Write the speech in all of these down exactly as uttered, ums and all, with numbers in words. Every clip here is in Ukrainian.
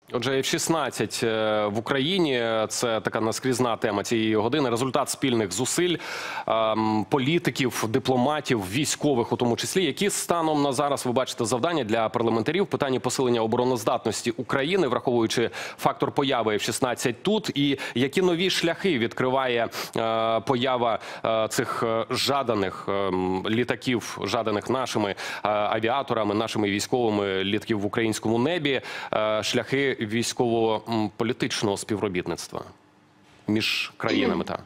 Отже, еф шістнадцять в Україні – це така наскрізна тема цієї години. Результат спільних зусиль політиків, дипломатів, військових у тому числі. Які станом на зараз ви бачите завдання для парламентарів в питанні посилення обороноздатності України, враховуючи фактор появи еф шістнадцять тут, і які нові шляхи відкриває поява цих жаданих літаків, жаданих нашими авіаторами, нашими військовими літаків в українському небі, шляхи військово-політичного співробітництва між країнами? Та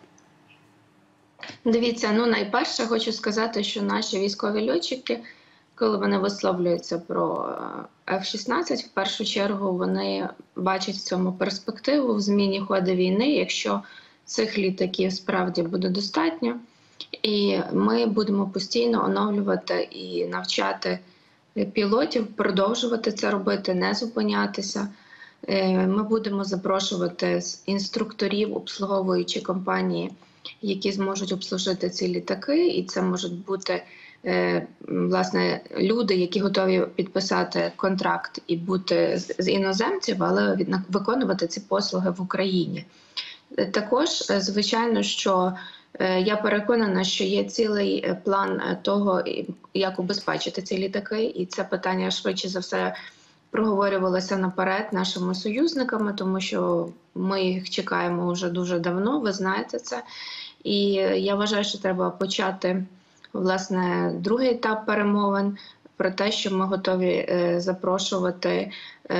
Дивіться, ну найперше хочу сказати, що наші військові льотчики, коли вони висловлюються про еф шістнадцять, в першу чергу вони бачать в цьому перспективу в зміні ходу війни, якщо цих літаків справді буде достатньо. І ми будемо постійно оновлювати і навчати пілотів, продовжувати це робити, не зупинятися. Ми будемо запрошувати інструкторів, обслуговуючі компанії, які зможуть обслужити ці літаки. І це можуть бути, власне, люди, які готові підписати контракт і бути з іноземців, але виконувати ці послуги в Україні. Також, звичайно, що я переконана, що є цілий план того, як убезпечити ці літаки, і це питання швидше за все проговорювалося наперед нашими союзниками, тому що ми їх чекаємо вже дуже давно, ви знаєте це. І я вважаю, що треба почати, власне, другий етап перемовин про те, що ми готові запрошувати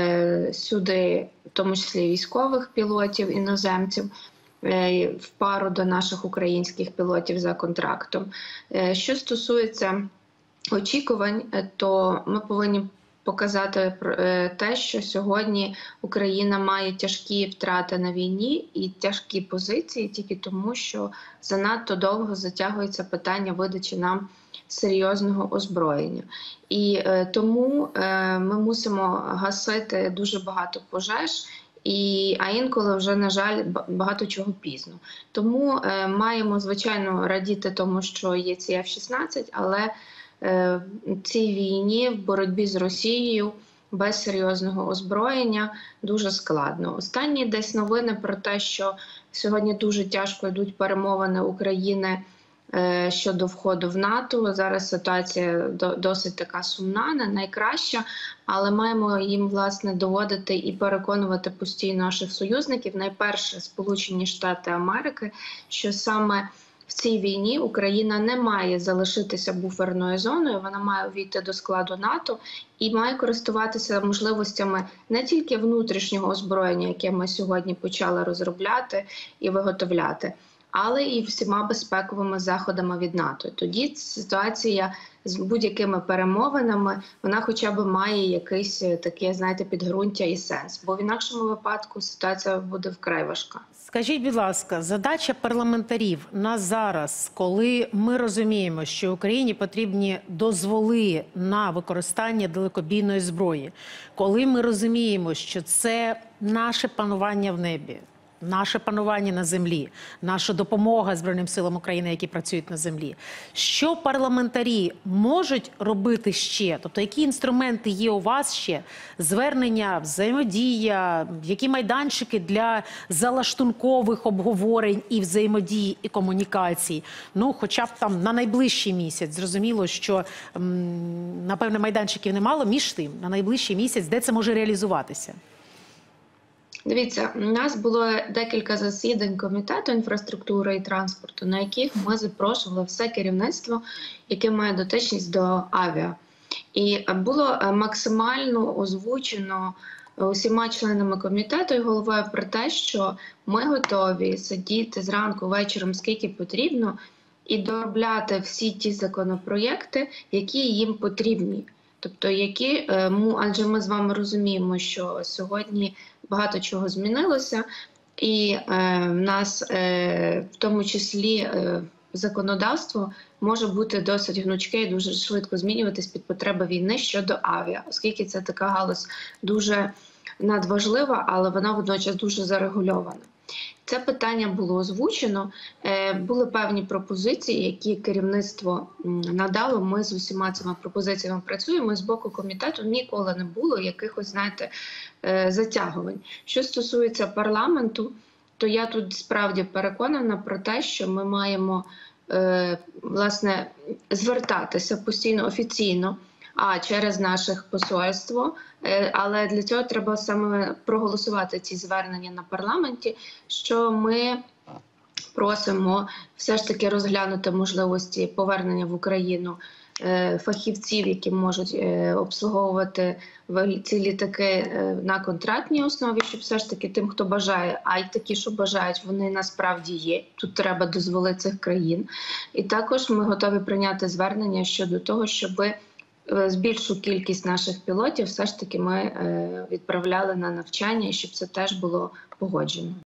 сюди, в тому числі військових пілотів, іноземців, в пару до наших українських пілотів за контрактом. Що стосується очікувань, то ми повинні показати те, що сьогодні Україна має тяжкі втрати на війні і тяжкі позиції тільки тому, що занадто довго затягується питання видачі нам серйозного озброєння. І тому ми мусимо гасити дуже багато пожеж, І, а інколи вже, на жаль, багато чого пізно. Тому е, маємо, звичайно, радіти тому, що є ці еф шістнадцять, але е, цій війні в боротьбі з Росією без серйозного озброєння дуже складно. Останні десь новини про те, що сьогодні дуже тяжко йдуть перемовини України е, щодо входу в НАТО. Зараз ситуація до, досить така сумна, не найкраща, але маємо їм, власне, доводити і переконувати постійно наших союзників, найперше Сполучені Штати Америки, що саме в цій війні Україна не має залишитися буферною зоною, вона має увійти до складу НАТО і має користуватися можливостями не тільки внутрішнього озброєння, яке ми сьогодні почали розробляти і виготовляти, але і всіма безпековими заходами від НАТО. Тоді ситуація з будь-якими перемовинами, вона хоча б має якесь таке, знаєте, підґрунтя і сенс. Бо в інакшому випадку ситуація буде вкрай важка. Скажіть, будь ласка, задача парламентарів на зараз, коли ми розуміємо, що Україні потрібні дозволи на використання далекобійної зброї, коли ми розуміємо, що це наше панування в небі, наше панування на землі, наша допомога Збройним силам України, які працюють на землі. Що парламентарі можуть робити ще? Тобто, які інструменти є у вас ще? Звернення, взаємодія, які майданчики для залаштункових обговорень і взаємодії, і комунікацій? Ну, хоча б там на найближчий місяць. Зрозуміло, що, напевне, майданчиків немало. Між тим, на найближчий місяць, де це може реалізуватися? Дивіться, у нас було декілька засідань Комітету інфраструктури і транспорту, на яких ми запрошували все керівництво, яке має дотичність до авіа. І було максимально озвучено усіма членами комітету і головою про те, що ми готові сидіти зранку, вечором, скільки потрібно, і доробляти всі ті законопроєкти, які їм потрібні. Тобто, які, адже ми з вами розуміємо, що сьогодні багато чого змінилося, і е, в нас е, в тому числі е, законодавство може бути досить гнучке і дуже швидко змінюватись під потреби війни щодо авіа, оскільки це така галузь дуже надважлива, але вона водночас дуже зарегульована. Це питання було озвучено. Е, Були певні пропозиції, які керівництво м, надало. Ми з усіма цими пропозиціями працюємо. З боку комітету ніколи не було якихось, знаєте, е, затягувань. Що стосується парламенту, то я тут справді переконана про те, що ми маємо е, власне звертатися постійно офіційно, а через наших посольство. Е, Але для цього треба саме проголосувати ці звернення на парламенті, що ми просимо все ж таки розглянути можливості повернення в Україну е, фахівців, які можуть е, обслуговувати в- ці літаки е, на контрактній основі, щоб все ж таки тим, хто бажає, а й такі, що бажають, вони насправді є. Тут треба дозволи цих країн. І також ми готові прийняти звернення щодо того, щоби е, з більшу кількість наших пілотів все ж таки ми е, відправляли на навчання, і щоб це теж було погоджено.